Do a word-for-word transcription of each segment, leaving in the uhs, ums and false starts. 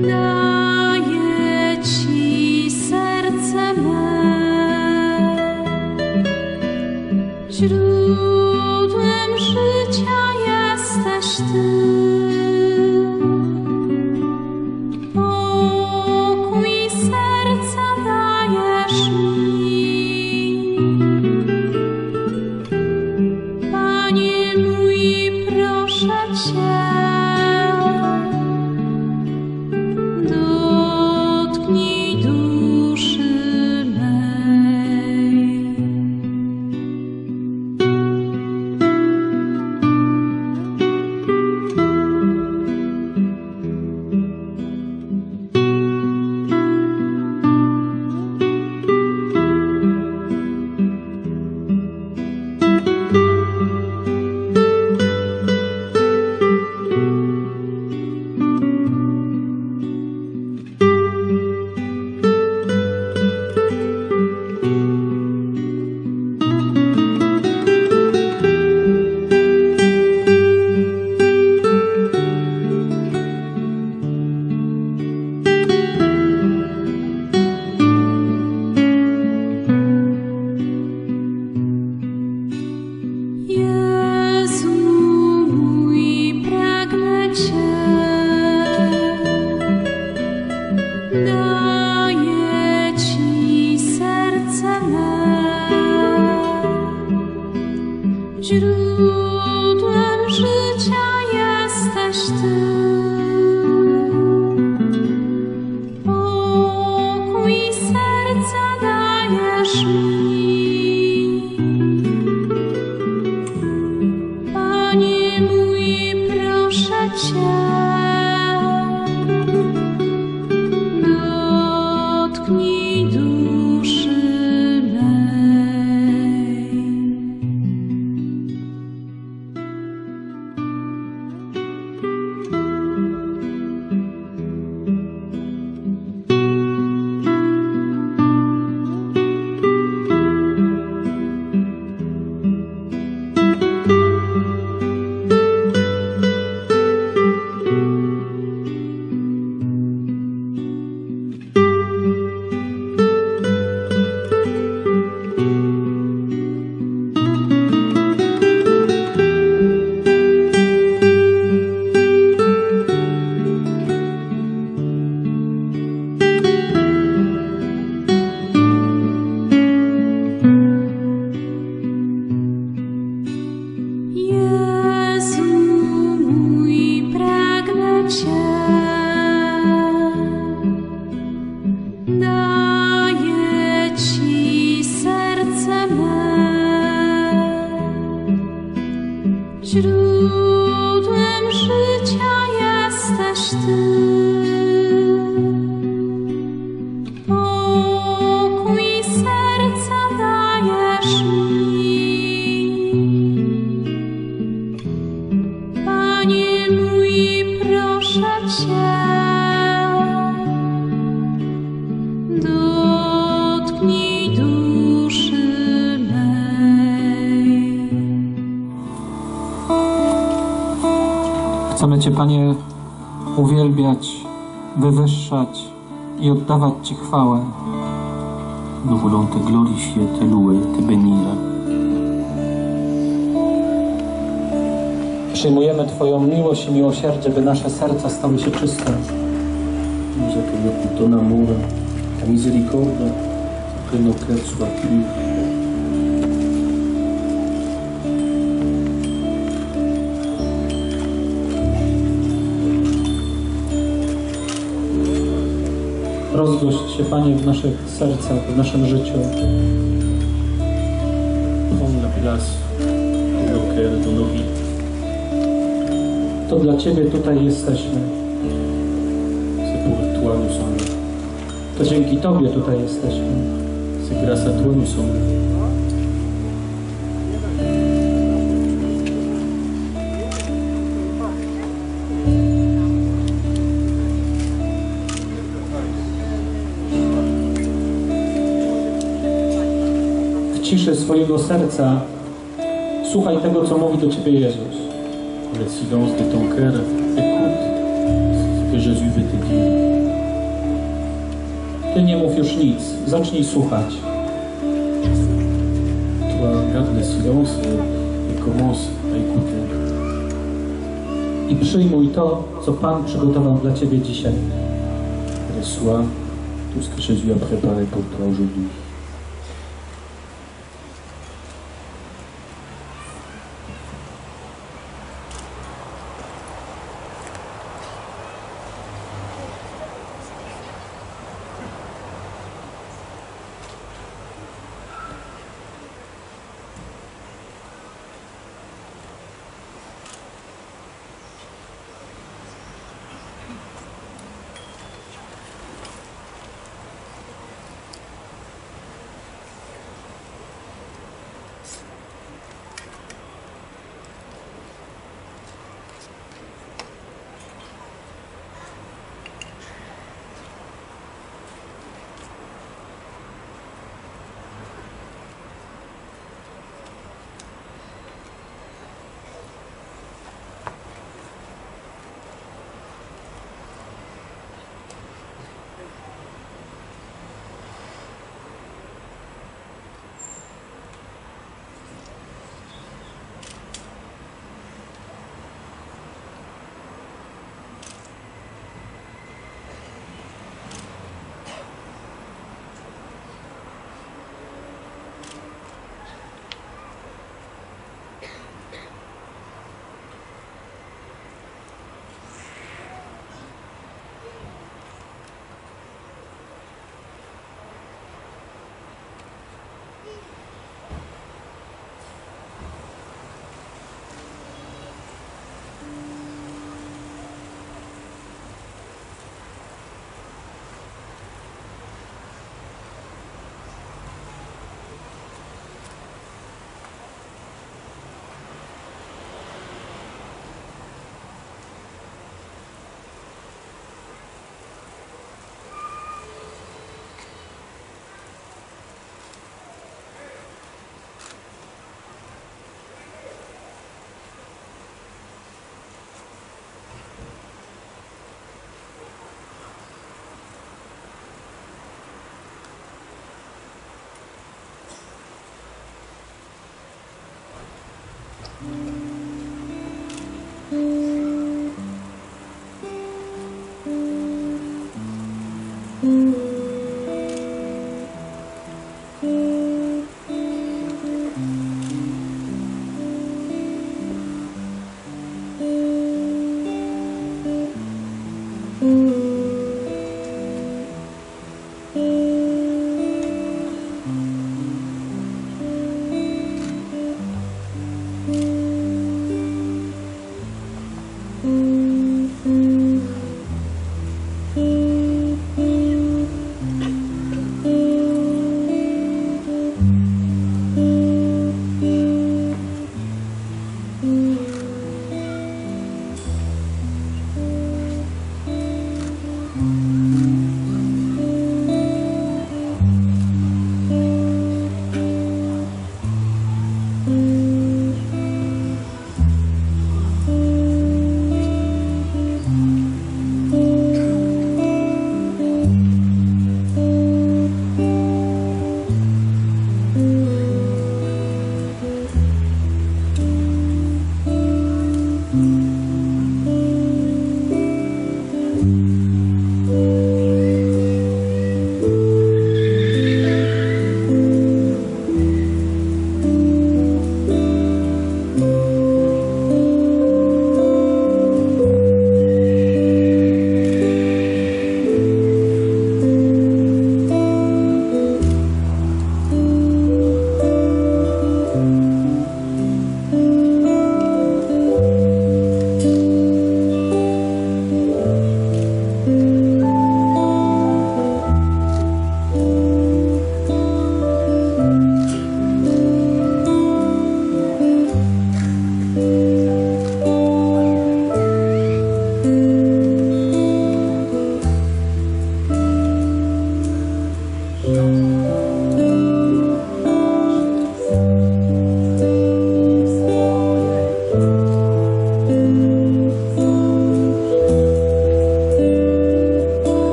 Daję Ci serce me, źródłem życia jesteś Ty. Pokój serca dajesz mi, Panie mój, proszę Cię. Daję Ci serce me, źródłem życia jesteś Ty. Pokój serca dajesz mi, Panie mój, proszę Cię. Dotknij duszy mej. Daję Ci serce me, źródłem życia jesteś Ty. Pokój serca dajesz mi, Panie mój, proszę Cię. Dotknij duszy mej. Chcemy Cię, Panie, uwielbiać, wywyższać i oddawać Ci chwałę. Nous voulons te glorifier, te louer, te bénir. Przyjmujemy Twoją miłość i miłosierdzie, by nasze serca stały się czyste. Nous accueillons ton amour, ta miséricorde, que nos cœurs soient purs. Rozgość się, Panie, w naszych sercach, w naszym życiu. Prends la place de nos cœurs, de nos vies. To dla Ciebie tutaj jesteśmy. C'est pour toi nous sommes là. To dzięki Tobie tutaj jesteśmy. C'est grâce à toi nous sommes là. W ciszy swojego serca słuchaj tego, co mówi do Ciebie Jezus. Dans le silence de ton cœur, écoute ce que Jésus veut te dire. Ty nie mów już nic, zacznij słuchać. Toi, garde le silence et, et commence à écouter. I przyjmuj to, co Pan przygotował dla Ciebie dzisiaj. Reçois tout ce que Jésus a préparé pour toi aujourd'hui.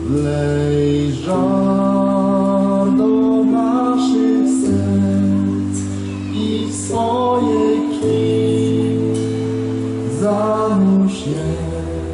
Wlej żar do naszych serc i w swojej krwi zanurz je.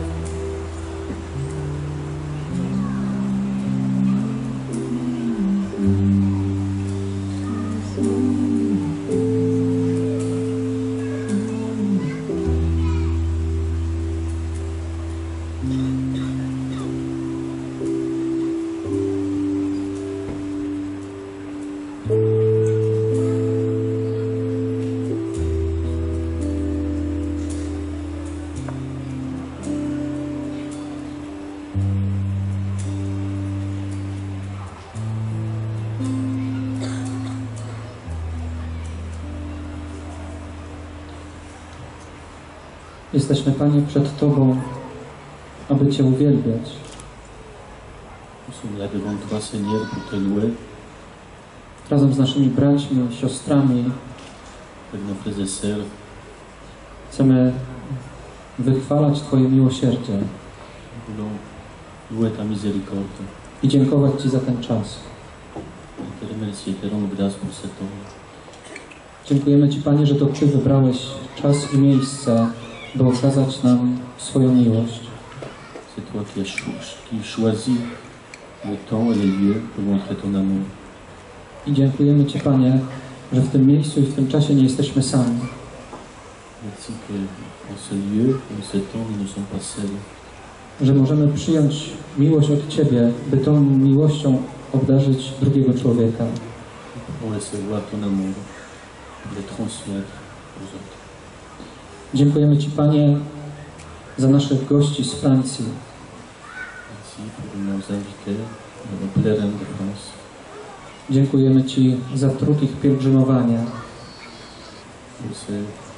Jesteśmy, Panie, przed Tobą, aby Cię uwielbiać. Nous sommes là devant toi, Seigneur, pour te louer, Razem z naszymi braćmi, siostrami avec nos frères et sœurs. chcemy wychwalać Twoje miłosierdzie Nous voulons louer ta miséricorde i dziękować Ci za ten czas. et te remercier, te rendre grâce pour cet homme. Dziękujemy Ci, Panie, że to Ty wybrałeś czas i miejsce, by okazać nam swoją miłość. C'est toi qui as cho- qui choisis le temps et les lieux pour montrer ton amour. I dziękujemy Ci, Panie, że w tym miejscu i w tym czasie nie jesteśmy sami. Merci que dans ce lieu, dans ce temps, nous ne sommes pas seuls. Że możemy przyjąć miłość od Ciebie, by tą miłością obdarzyć drugiego człowieka. Pour recevoir ton amour, pour le transmettre aux autres. Dziękujemy Ci, Panie, za naszych gości z Francji. Merci pour nos invités, nos pèlerins de France. Dziękujemy Ci za trud ich pielgrzymowania. Pour ce,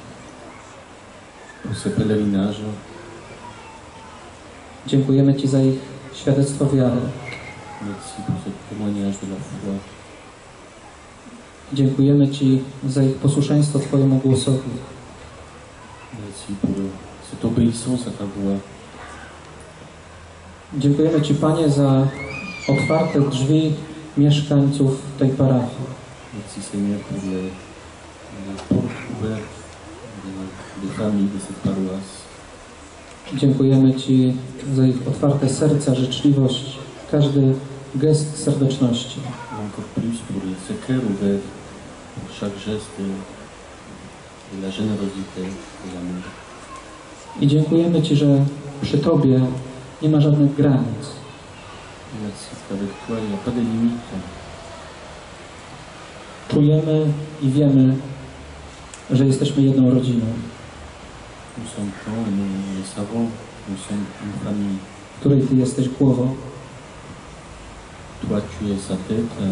pour ce pèlerinage. Dziękujemy Ci za ich świadectwo wiary. Merci pour ce témoignage de la foi. Dziękujemy Ci za ich posłuszeństwo Twojemu głosowi. Merci pour cette obéissance à ta voix. Dziękujemy Ci, Panie, za otwarte drzwi mieszkańców tej parafii. Merci Seigneur pour les, les portes ouvertes des, des familles de cette paroisse. Dziękujemy Ci za ich otwarte serca, życzliwość, każdy gest serdeczności. Et encore plus pour ce cœur ouvert, pour chaque geste de, de la générosité et l'amour. I dziękujemy Ci, że przy Tobie nie ma żadnych granic. Merci qu'avec toi il n'y a pas de limite. Czujemy i wiemy, że jesteśmy jedną rodziną, Nous sommes temps et nous le savons, nous sommes une famille. której Ty jesteś głową. Toi tu es sa tête.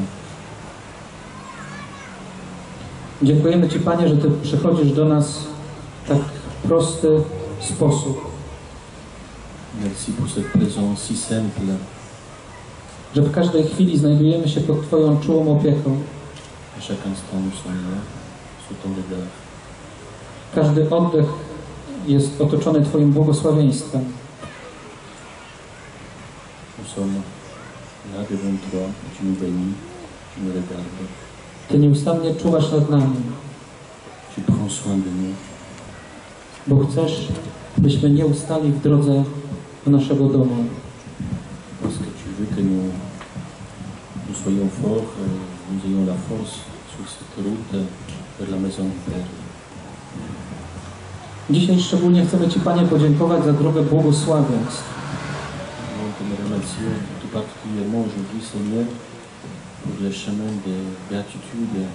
Dziękujemy Ci, Panie, że Ty przychodzisz do nas w tak prosty sposób, Merci pour cette présence si simple. że w każdej chwili znajdujemy się pod Twoją czułą opieką. À chaque instant nous sommes là, sous ton regard. Każdy oddech jest otoczony Twoim błogosławieństwem. Nous sommes là devant toi, tu nous bénis, tu nous regardes, Ty nieustannie czuwasz nad nami, tu prends soin de nous, bo chcesz, byśmy nie ustali w drodze do naszego domu. parce que tu veux que nous, nous soyons forts, euh, nous ayons la force sur cette route vers la maison du Père. Dzisiaj szczególnie chcemy Ci, Panie, podziękować za drogę błogosławieństw, Donc nous remercions tout particulièrement aujourd'hui, Seigneur, pour le chemin de béatitude,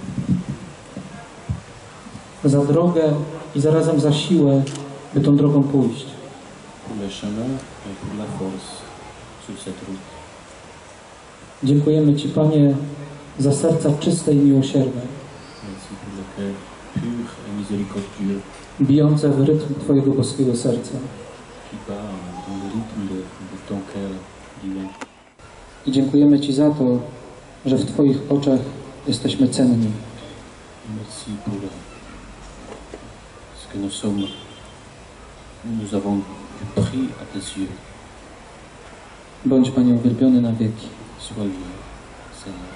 za drogę i zarazem za siłę, by tą drogą pójść. pour le chemin et pour la force sur cette route. Dziękujemy Ci, Panie, za serca czyste i miłosierne, Merci pour le cœur pur et miséricordieux bijące w rytm Twojego boskiego serca. qui bat dans le rythme de, de ton cœur divin. I dziękujemy Ci za to, że w Twoich oczach jesteśmy cenni. Merci pour ce que nous sommes. Nous avons du prix à tes yeux. Bądź, Panie, uwielbiony na wieki. Sois loué, Seigneur.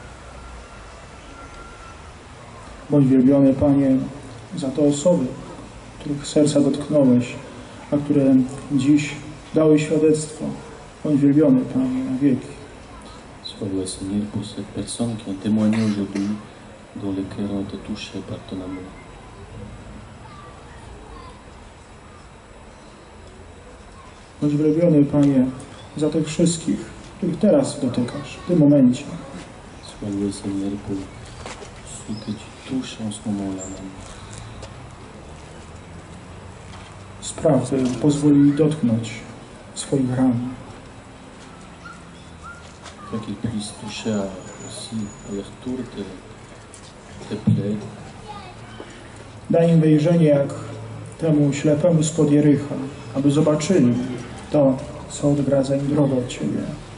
Bądź wielbiony, Panie, za te osoby, których serca dotknąłeś, a które dziś dały świadectwo. Bądź wielbiony, Panie, na wieki. Sois loué, Seigneur, pour ces personnes qui ont témoigné aujourd'hui, dont les cœurs ont été touchés par ton amour. Bądź wielbiony, Panie, za tych wszystkich, których teraz dotykasz, w tym momencie. Sois loué, Seigneur, pour ceux que tu touches en ce moment-là même. Spraw, by pozwolili dotknąć swoich ran. Afin qu'ils puissent toucher à, aussi à leur tour tes, tes plaies, Daj im wejrzenie jak temu ślepemu spod Jericha, aby zobaczyli to, co odgradza im drogę od Ciebie.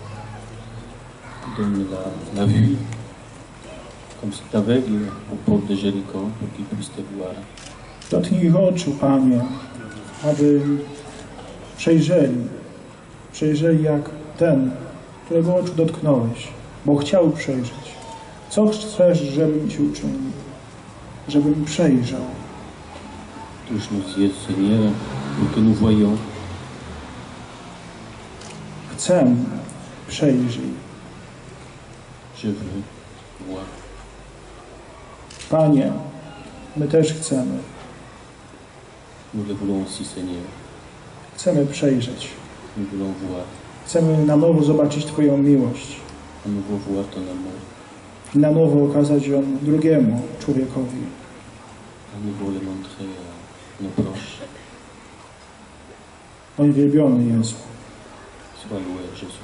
donne la, la vue, comme cet aveugle aux portes de Jéricho, pour qu'ils puissent te voir. Dotknij ich oczu, Panie, aby przejrzeli, przejrzeli jak ten, którego oczu dotknąłeś, bo chciał przejrzeć. Co chcesz, żebym Ci uczynił? Żebym przejrzał. Touche nos yeux, Seigneur, pour que nous voyions. Chcę, przejrzyj. Je veux voir. Panie, my też chcemy. Nous le voulons aussi, Seigneur. Chcemy przejrzeć. Nous voulons voir. Chcemy na nowo zobaczyć Twoją miłość. À nouveau voir ton amour. I na nowo okazać ją drugiemu człowiekowi. À nouveau le montrer à nos proches. Bądź wielbiony, Jezu. Sois loué, Jésus.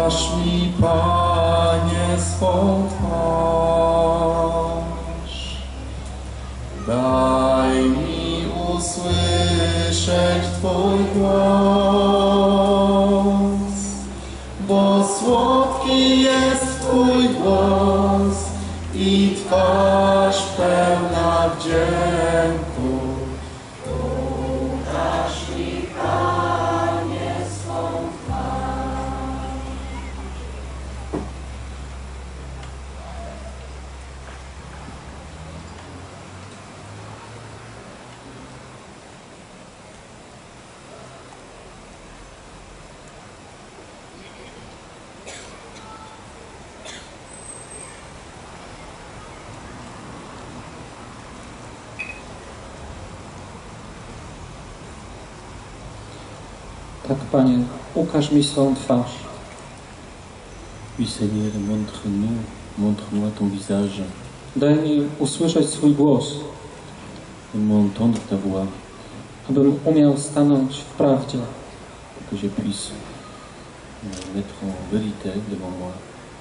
Pokaż mi, Panie, swą twarz. Daj mi usłyszeć Twój głos, bo słodki jest Twój głos i twarz pełna wdzięku. Pokaż mi, Panie, swą twarz. Tak, Panie, ukaż mi swą twarz. Oui, Seigneur, montre-nous, montre-moi ton visage. Daj mi usłyszeć swój głos, Fais-moi entendre ta voix, abym umiał stanąć w prawdzie, que je puisse me mettre en vérité devant moi,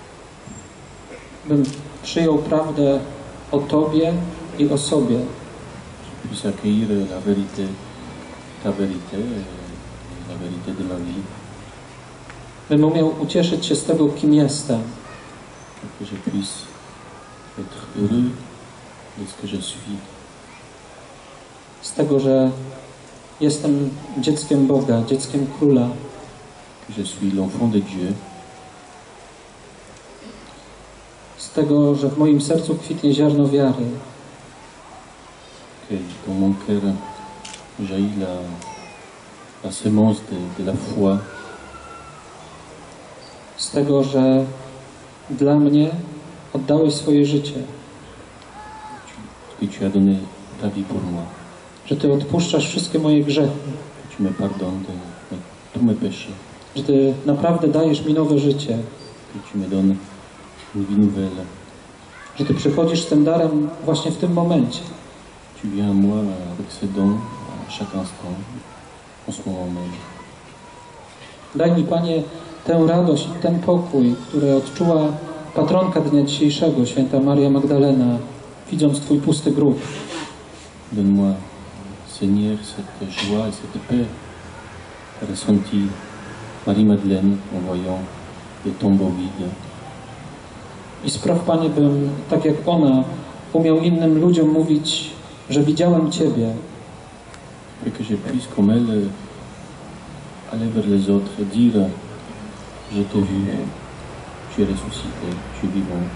bym przyjął prawdę o Tobie i o sobie, que je puisse accueillir la vérité, ta vérité, et la vérité de ma vie, bym umiał ucieszyć się z tego, kim jestem, que je puisse être heureux de ce que je suis, z tego, że jestem dzieckiem Boga, dzieckiem Króla, que je suis l'enfant de Dieu, z tego, że w moim sercu kwitnie ziarno wiary, que dans mon cœur jaillit la, la semence de, de la foi, z tego, że dla mnie oddałeś swoje życie, que tu as donné ta vie pour moi, że Ty odpuszczasz wszystkie moje grzechy, que tu me pardonnes de, de tous mes péchés, że Ty naprawdę dajesz mi nowe życie, que tu me donnes une vie nouvelle. że Ty przychodzisz z tym darem właśnie w tym momencie. Tu viens à moi avec ce don à chaque instant, en ce moment même. Daj mi, Panie, tę radość i ten pokój, który odczuła patronka dnia dzisiejszego, święta Maria Magdalena, widząc Twój pusty grób. Donne-moi, Seigneur, cette joie et cette paix qu'a ressenti Marie-Madeleine en voyant le tombeau vide. I spraw, Panie, bym, tak jak ona, umiał innym ludziom mówić, że widziałem Ciebie, Et que je puisse, comme elle, aller vers les autres et dire, je t'ai vu, tu es ressuscité, tu es vivant.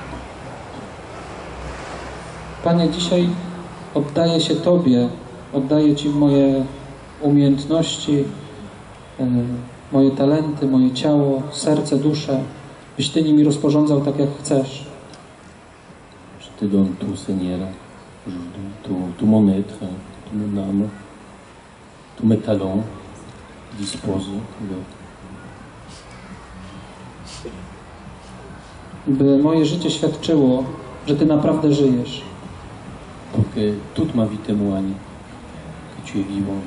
Panie, dzisiaj oddaję się Tobie, oddaję Ci moje umiejętności, e, moje talenty, moje ciało, serce, duszę, byś Ty nimi rozporządzał tak, jak chcesz. Je te donne tout, Seigneur, aujourd'hui, tout, tout mon être, toute mon âme, tous mes talents, dispose-le. By moje życie świadczyło, że Ty naprawdę żyjesz. Pour que toute ma vie témoigne que tu es vivant.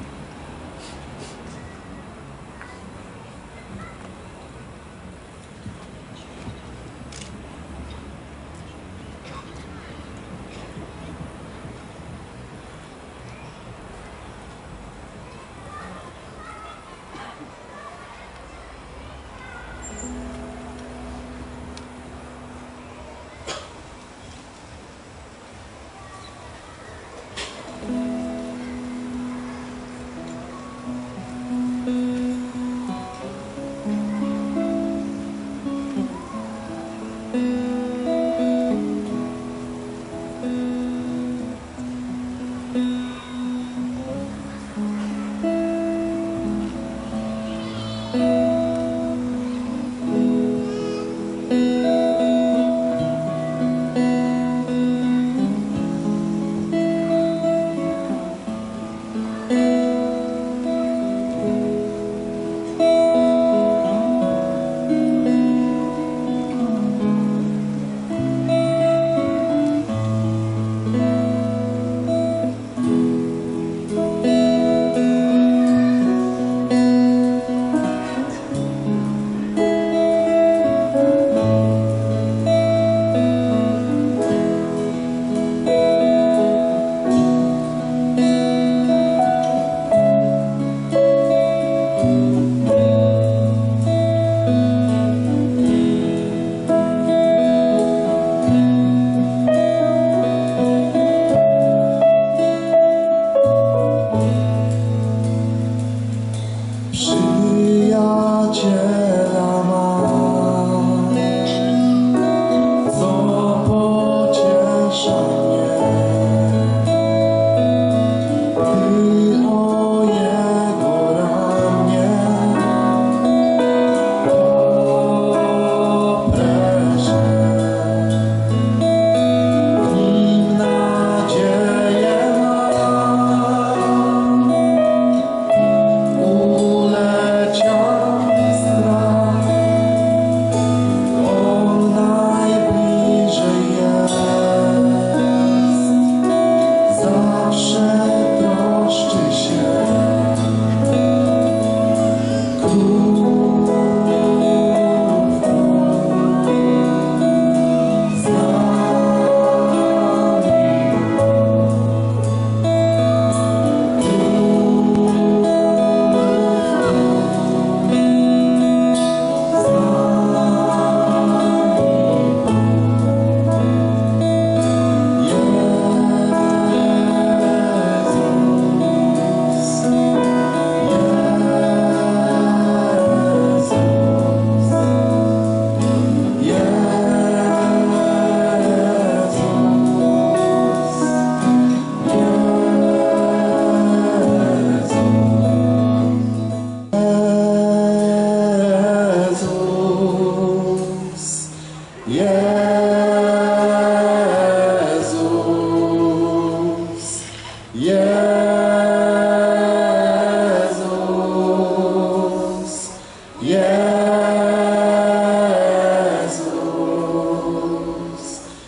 Jezus,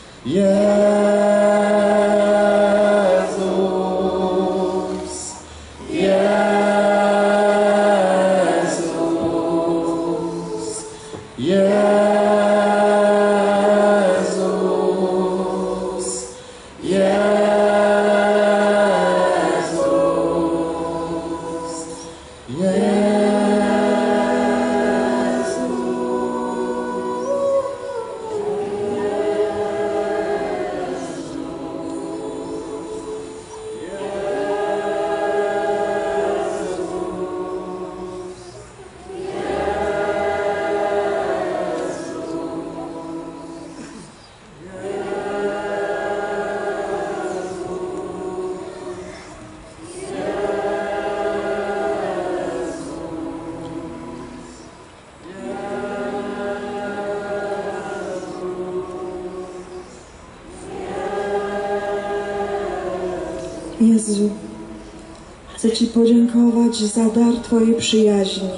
Jezus, Jezus, Jezus, Jezus, Jezu, chcę Ci podziękować za dar Twojej przyjaźni,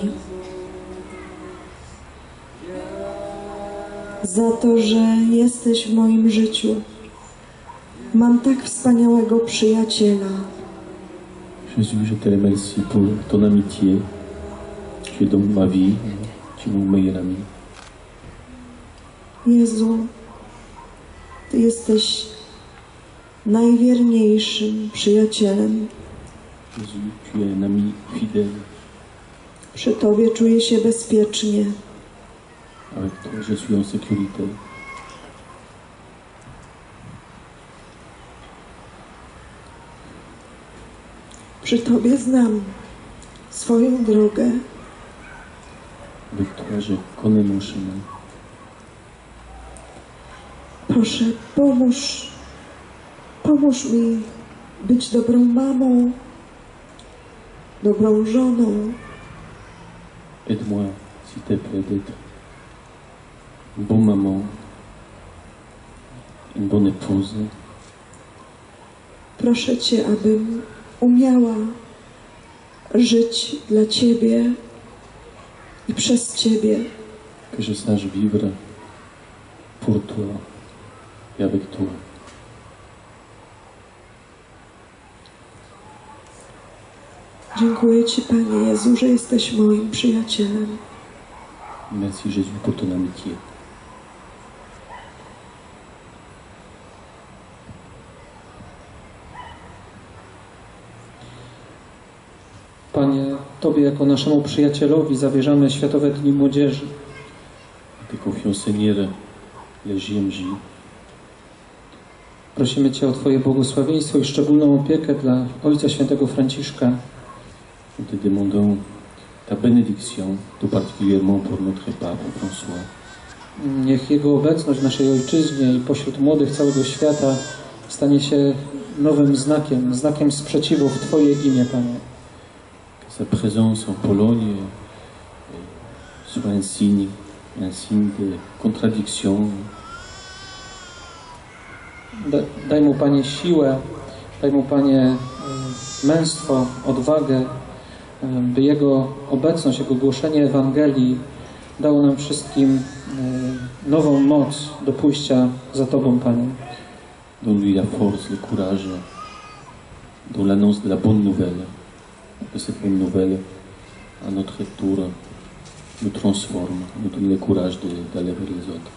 za to, że jesteś w moim życiu. Mam tak wspaniałego przyjaciela. Jésus, je te remercie pour ton amitié. Tu es dans ma vie, tu es mon meilleur ami. Jezu, Ty jesteś najwierniejszym przyjacielem. Jésus, tu es un ami fidèle. Przy Tobie czuję się bezpiecznie. Avec toi, je suis en sécurité. Przy Tobie znam swoją drogę. Avec toi, je connais mon chemin. Proszę, pomóż, pomóż mi być dobrą mamą, dobrą żoną. Aide-moi, s'il te plaît, d'être une bonne maman, une bonne épouse. Proszę Cię, abym umiała żyć dla Ciebie i przez Ciebie. Que je sache vivre pour toi et avec toi. Dziękuję Ci, Panie Jezu, że jesteś moim przyjacielem. Merci Jésus pour ton amitié. Panie, Tobie jako naszemu przyjacielowi zawierzamy Światowe Dni Młodzieży. Te confions, Seigneur, les J M J. Prosimy Cię o Twoje błogosławieństwo i szczególną opiekę dla Ojca Świętego Franciszka. Nous te demandons ta bénédiction, tout particulièrement pour notre pape François. Niech Jego obecność w naszej Ojczyźnie i pośród młodych całego świata stanie się nowym znakiem, znakiem sprzeciwu w Twoje imię, Panie. Que sa présence en Pologne soit un signe, un signe de contradiction. Da, daj Mu, Panie, siłę, daj Mu, Panie, męstwo, odwagę, by Jego obecność, Jego głoszenie Ewangelii dało nam wszystkim nową moc do pójścia za Tobą, Panie. Donne-lui la force, le courage, dans l'annonce de la bonne nouvelle. Que cette bonne nouvelle, à notre tour, nous transforme, nous donne le courage de- d'aller vers les autres.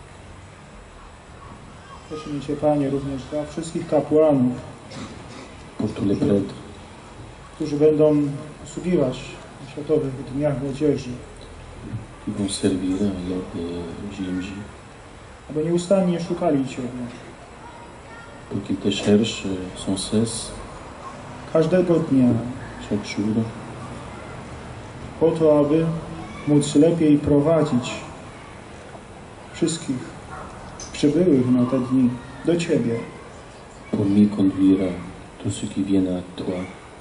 Prosimy Cię, Panie, również dla wszystkich kapłanów, Pour tous les prêtres, którzy będą usługiwać w Światowych Dniach Młodzieży, qui vont servir à l'aide des J M J, aby nieustannie szukali Ciebie, pour qu'ils te cherchent sans cesse, każdego dnia, chaque jour, po to, aby móc lepiej prowadzić wszystkich przybyłych na te dni do Ciebie. pour mieux conduire tous ceux qui viennent à toi.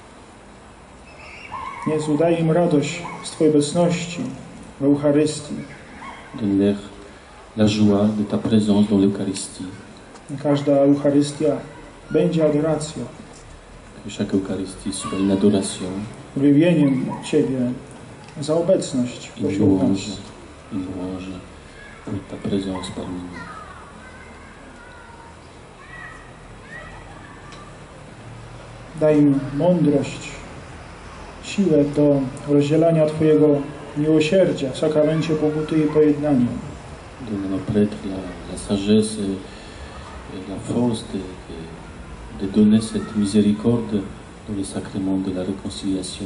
Jezu, daj im radość z Twojej obecności w Eucharystii. Donne-leur la joie de ta présence dans l'Eucharistie. Każda Eucharystia będzie adoracją, Que chaque Eucharistie soit une adoration, wywieniem Ciebie za obecność une pośród nas. louange, une louange pour ta présence parmi nous. Daj im mądrość, siłę do rozdzielania Twojego miłosierdzia w sakramencie pokuty i pojednania. Donne à nos prêtres la, la sagesse et, et la force de, de, de donner cette miséricorde dans les sacrements de la réconciliation.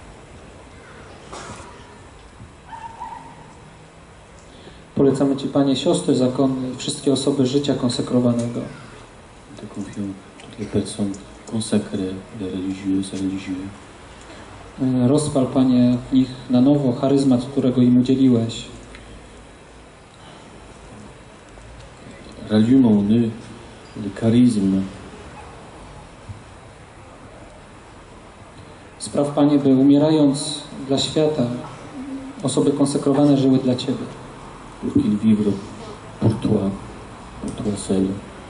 Polecamy Ci, Panie, siostry zakonne i wszystkie osoby życia konsekrowanego. Te confions toutes les personnes consacrées, les religieuses et religieux. Rozpal, Panie, w nich na nowo charyzmat, którego im udzieliłeś. Rallume en eux le charisme. Spraw, Panie, by umierając dla świata, osoby konsekrowane żyły dla Ciebie. Pour qu'ils vivent pour toi, pour toi seul.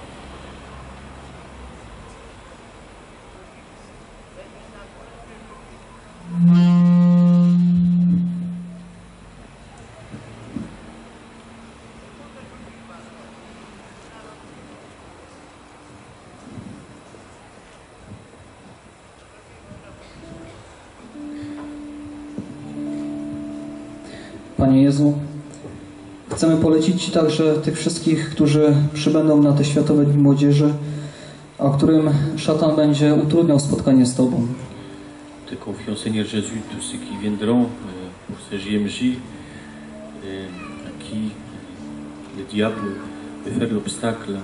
Panie Jezu, chcemy polecić Ci także tych wszystkich, którzy przybędą na te Światowe Dni Młodzieży, a którym szatan będzie utrudniał spotkanie z Tobą. Te confions, Seigneur Jésus, tous ceux qui viendront euh, pour ce J M J, euh, à qui le diable peut faire l'obstacle.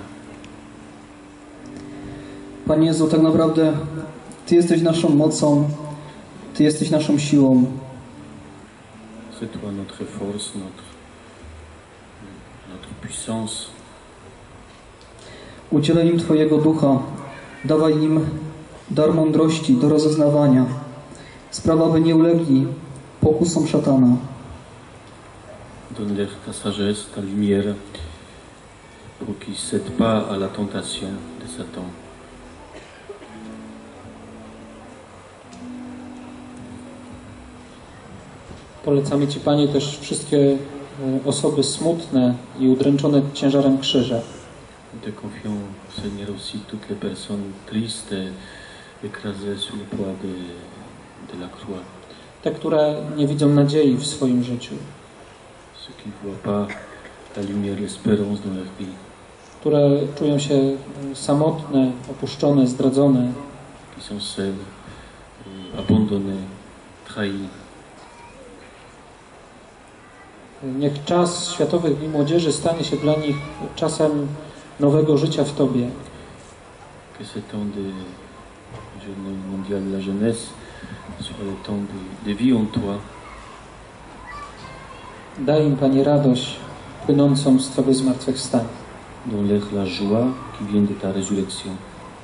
Panie Jezu, tak naprawdę Ty jesteś naszą mocą, Ty jesteś naszą siłą. C'est toi notre force, notre, notre puissance. Udzielaj im Twojego Ducha, dawaj im dar mądrości do rozeznawania, sprawa, by nie ulegli pokusom szatana. Donne-leur ta sagesse, ta lumière, pour qu'ils ne cèdent pas à la tentation de Satan. Polecamy Ci, Panie, też wszystkie osoby smutne i udręczone ciężarem krzyża. Te confions, Seigneur, aussi toutes les personnes tristes, écrasées sous le poids de, de la croix. Te, które nie widzą nadziei w swoim życiu. Ceux qui ne voient pas la lumière, l'espérance dans leur vie. Które czują się samotne, opuszczone, zdradzone. Qui sont seuls, abandonnés, trahis. Niech czas Światowych Dni Młodzieży stanie się dla nich czasem nowego życia w Tobie. Que ce temps de Journée mondiale de la jeunesse soit le temps de, de vie en toi. Daj im, Panie, radość płynącą z Twojego zmartwychwstania. Donne-leur la joie qui vient de ta résurrection.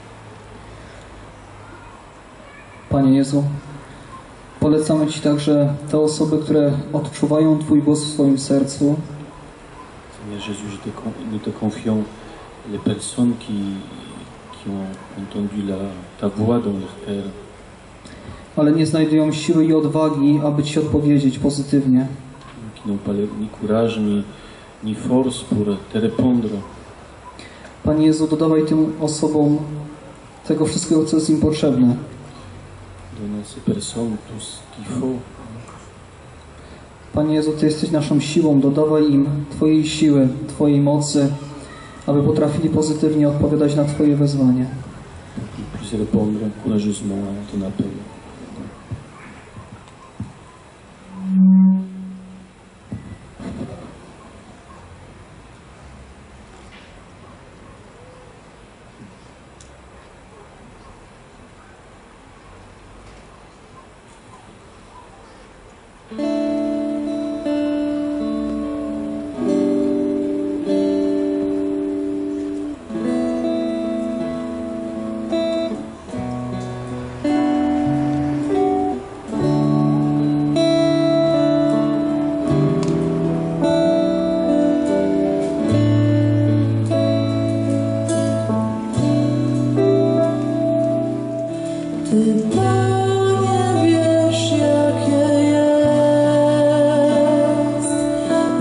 Panie Jezu, polecamy Ci także te osoby, które odczuwają Twój głos w swoim sercu. Seigneur Jésus, je te, nous te confions les personnes qui, qui ont entendu la, ta voix dans leur cœur. Ale nie znajdują siły i odwagi, aby Ci odpowiedzieć pozytywnie. Qui n'ont pas ni courage, ni, ni force pour te répondre. Panie Jezu, dodawaj tym osobom tego wszystkiego, co jest im potrzebne. Donne à ces personnes tout ce qu'il faut. Panie Jezu, Ty jesteś naszą siłą, dodawaj im Twojej siły, Twojej mocy, aby potrafili pozytywnie odpowiadać na Twoje wezwanie. Qu'ils puissent répondre courageusement à ton appel.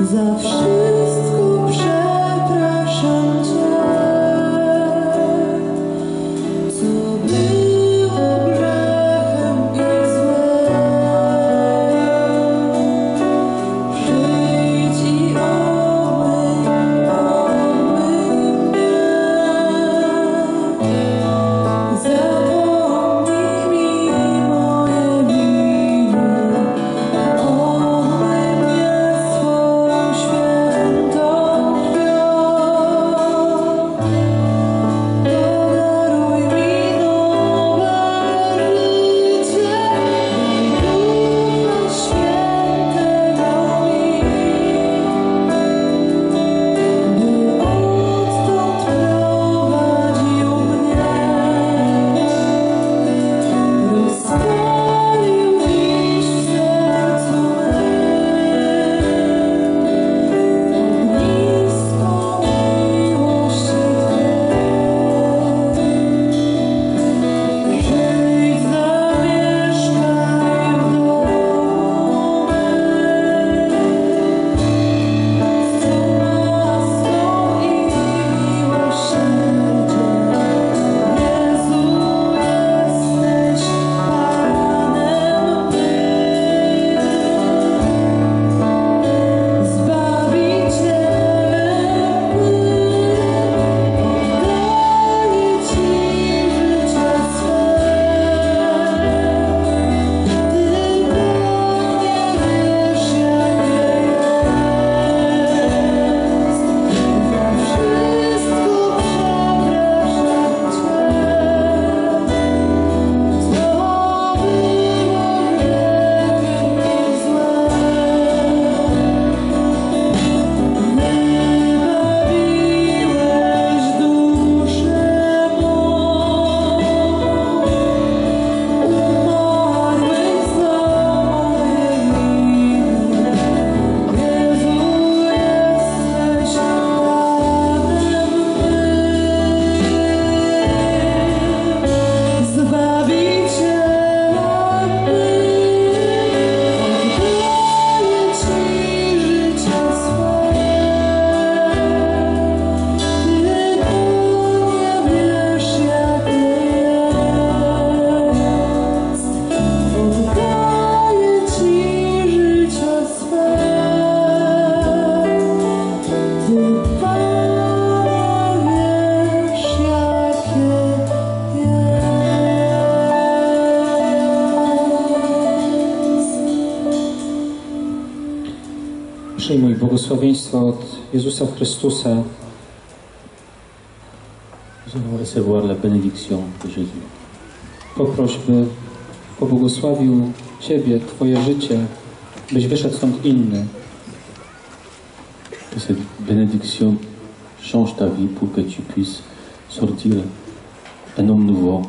Za wszystko przepraszam Cię, co było grzechem i złem. Przyjdź i omyj, omyj mnie. Zapomnij mi moje winy, omyj mnie swoją świętą krwią. Podaruj mi nowe życie, daj Ducha Świętego mi, by odtąd prowadził mnie. Rozpalił dziś w sercu mym ognisko miłości Twej. Przyjdź, zamieszkaj w domu mym, z całą łaską i miłosierdziem. Jezu, jesteś Panem mym, Zbawicielem mym. Oddaję Ci życie swe. Ty pewnie wiesz, jakie jest. Za wszystko przepraszam Cię, co było grzechem i złem. Wybawiłeś duszę mą, umarłeś za moje winy. Jezu, jesteś Panem mym, Zbawicielem mym. Oddaję Ci życie swe. Ty pewnie wiesz, jakie jest. Oddaję Ci życie swe. Ty pewnie wiesz, jakie jest. Przyjmuj błogosławieństwo od Jezusa Chrystusa. Nous allons recevoir la bénédiction de Jésus. Poproś, by pobłogosławił Ciebie, Twoje życie, byś wyszedł stąd inny. Que cette bénédiction change ta vie pour que tu puisses sortir un homme nouveau.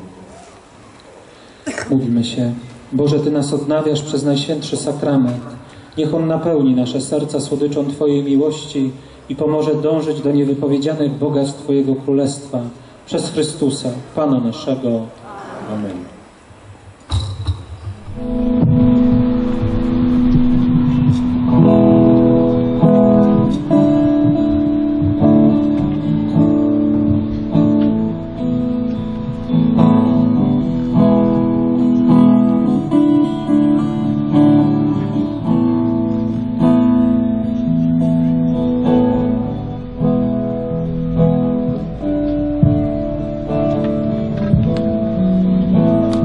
Módlmy się. Boże, Ty nas odnawiasz przez Najświętszy Sakrament. Niech on napełni nasze serca słodyczą Twojej miłości i pomoże dążyć do niewypowiedzianych bogactw Twojego Królestwa przez Chrystusa, Pana naszego. Amen. Amen.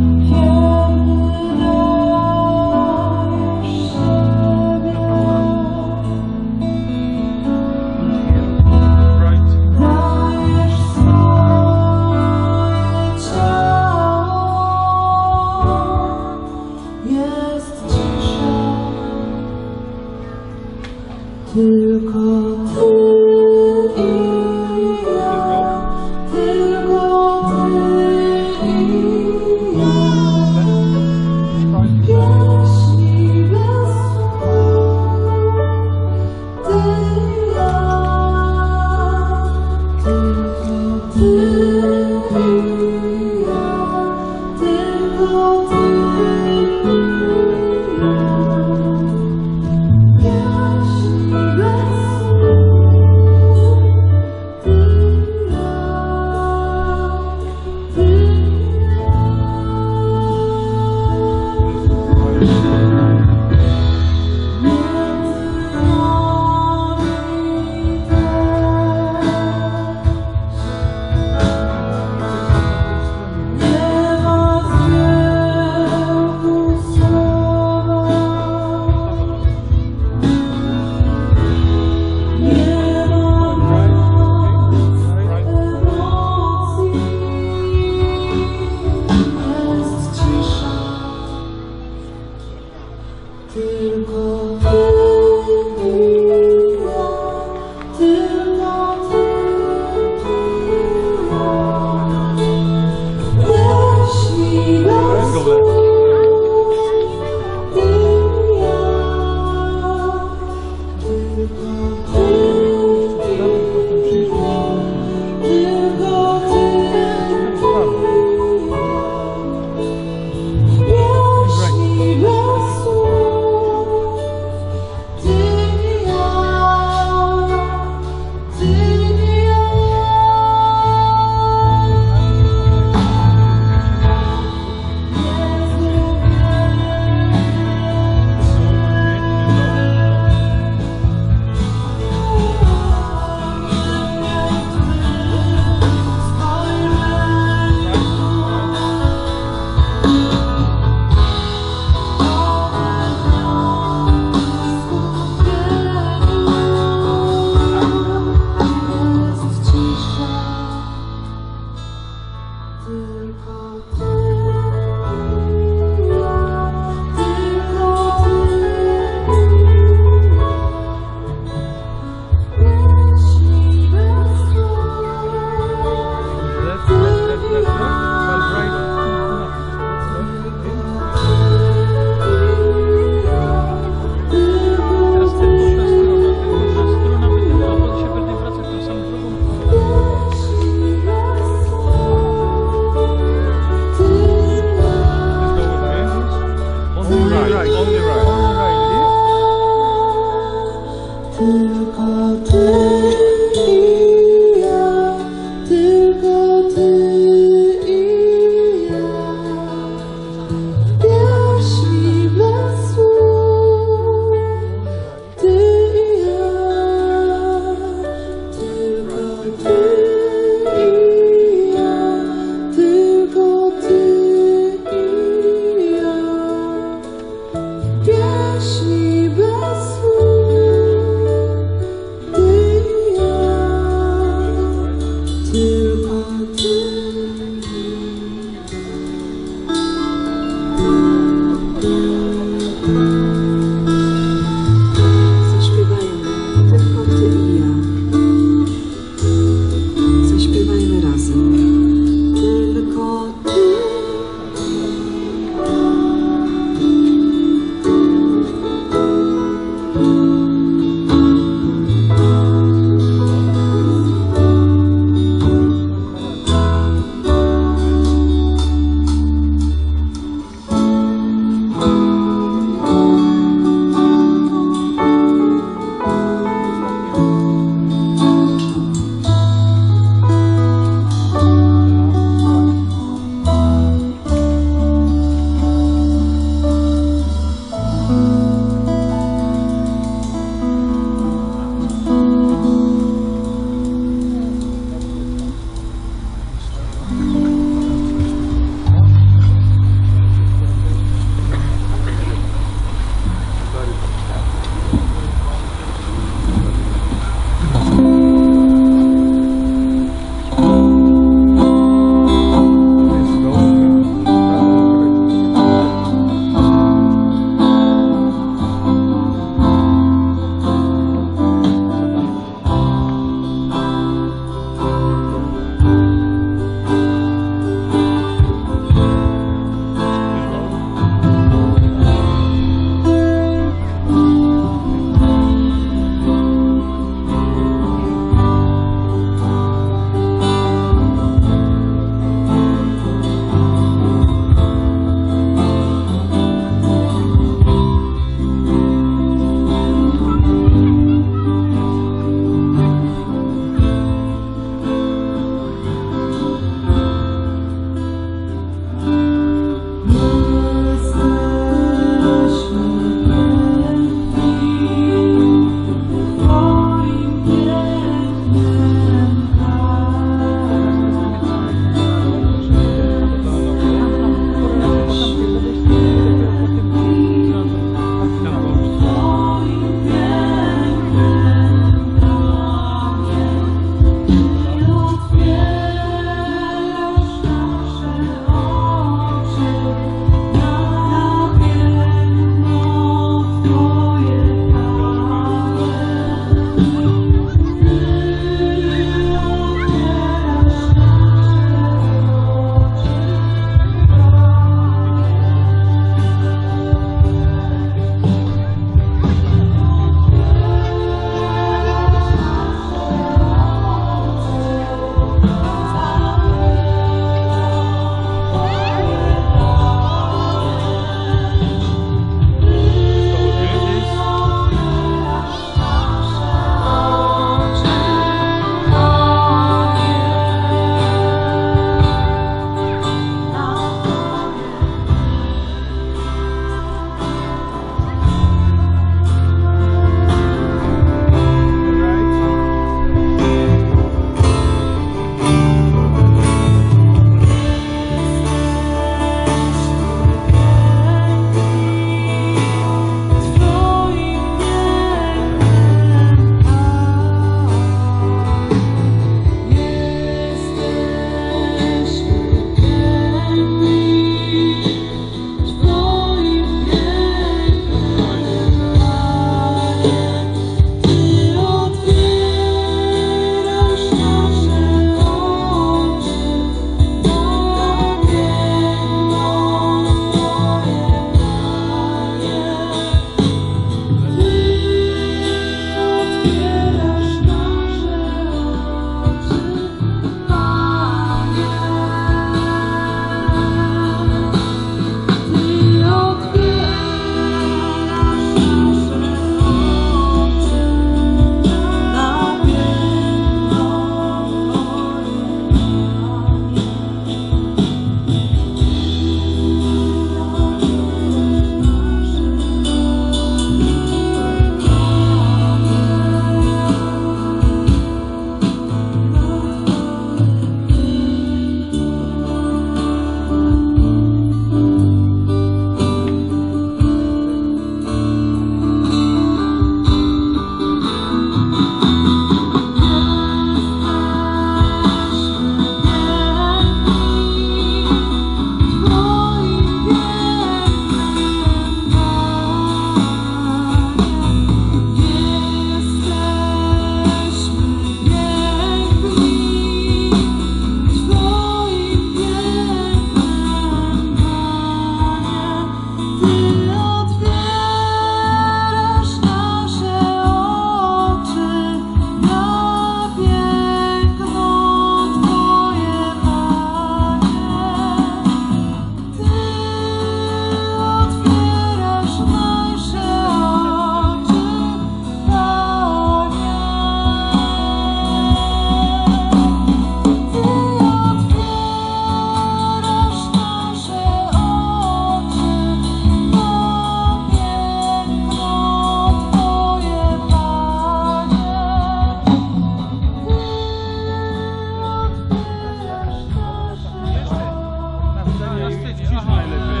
Cisz najlepiej.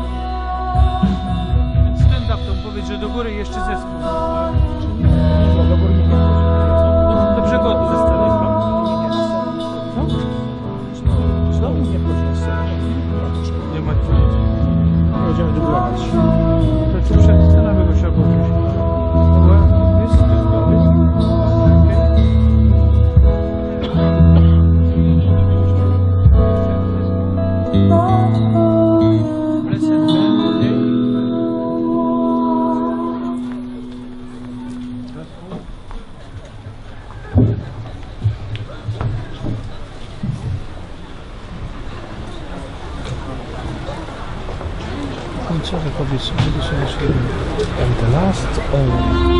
Stand-up to powiedz, że do góry jeszcze zespół. Do góry nie wchodzi. Do przegodu ze sceny. Co? Znowu nie wchodzi na scenę. Nie ma co. Będziemy dublować. To czy przed sceną go się obok. Jest, jest, Końcowe powiedz, żeby się naszli. And the last all.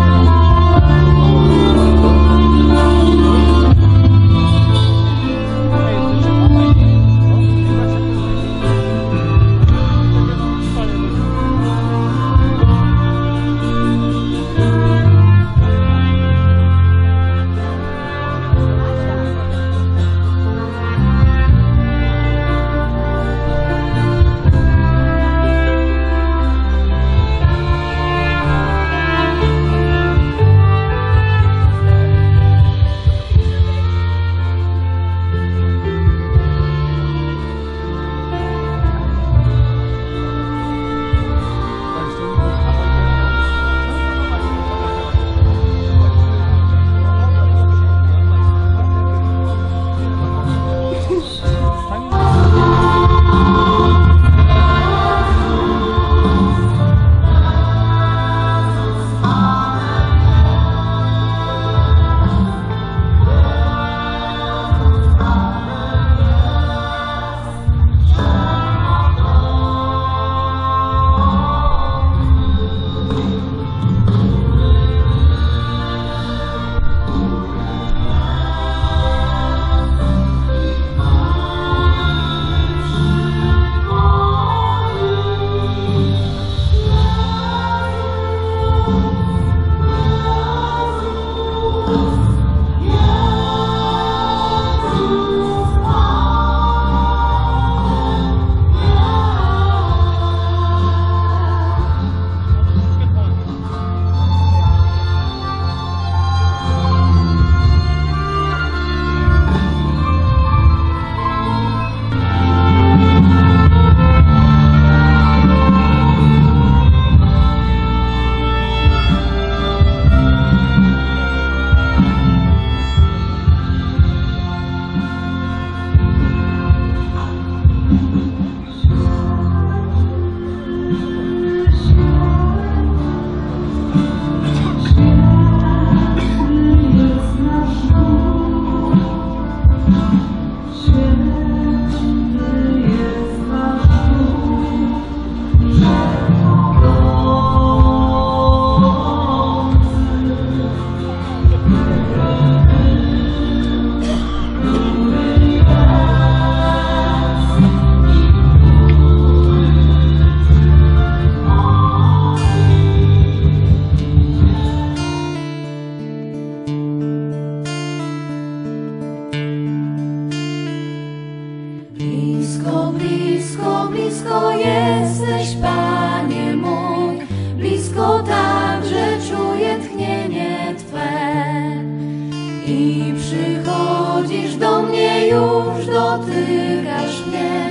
I przychodzisz do mnie, już dotykasz mnie,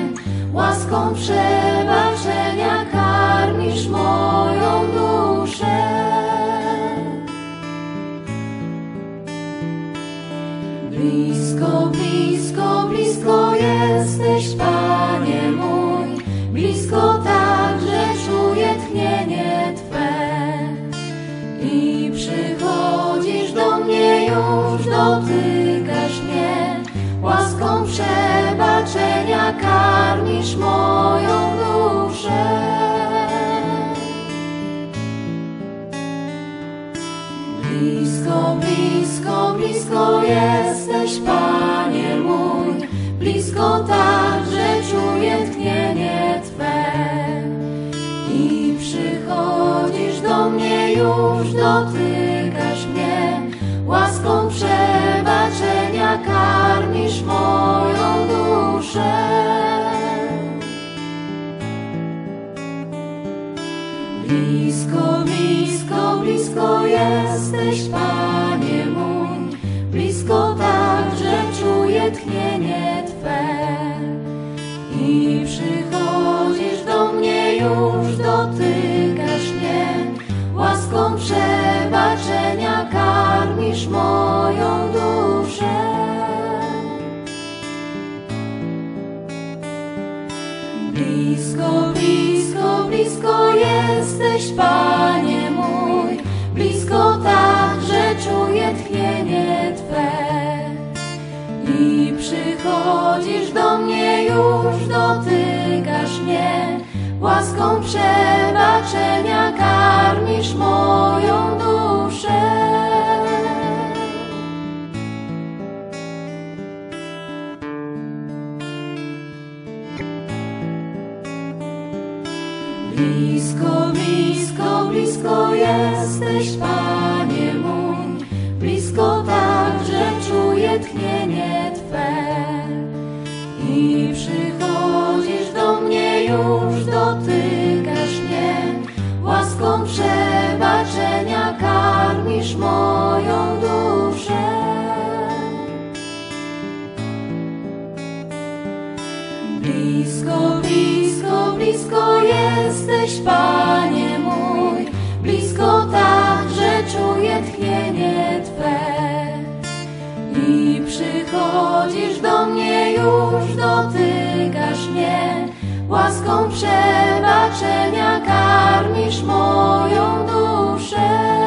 łaską przebaczenia karmisz moją duszę. Blisko, blisko, blisko jesteś, Panie mój, blisko tak, że czuję tchnienie Twe. I przychodzisz do mnie, już dotykasz mnie, łaską przebaczenia karmisz moją duszę. Blisko, blisko, blisko jesteś, Panie mój, blisko tak, że czuję tchnienie Twe. I przychodzisz do mnie, już dotykasz mnie, łaską przebaczenia karmisz moją duszę. Blisko, blisko, blisko jesteś, Panie mój, blisko tak, że czuję tchnienie Twe. I przychodzisz do mnie, już dotykasz mnie, łaską przebaczenia karmisz moją duszę. Blisko, blisko, blisko jesteś, Panie mój, blisko tak, że czuję tchnienie Twe. I przychodzisz do mnie, już dotykasz mnie, łaską przebaczenia karmisz moją duszę. Blisko, blisko, blisko jesteś, Panie mój, blisko tak, że czuję tchnienie Twe. I przychodzisz do mnie, już dotykasz mnie, łaską przebaczenia karmisz moją duszę. Blisko, blisko, blisko jesteś, Panie mój, blisko tak, że czuję tchnienie Twe. I przychodzisz do mnie, już dotykasz mnie, łaską przebaczenia karmisz moją duszę.